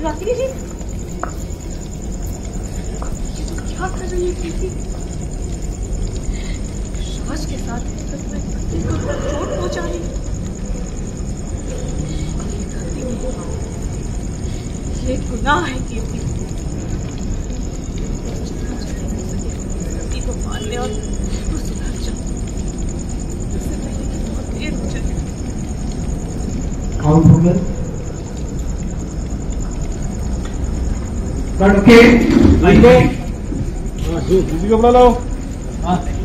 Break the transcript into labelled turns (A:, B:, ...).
A: रागिनी जी, ये तो क्या कर रही है कीर्ति? राज के साथ पति को चोट पहुंचा रही है। ये गुनाह है कीर्ति। पति को मारने और उसे घर जाओ, इससे पहले कि बहुत देर हो जाए।
B: काउंट हो गया। कट के
C: दूसरी कपड़ा लाओ। हाँ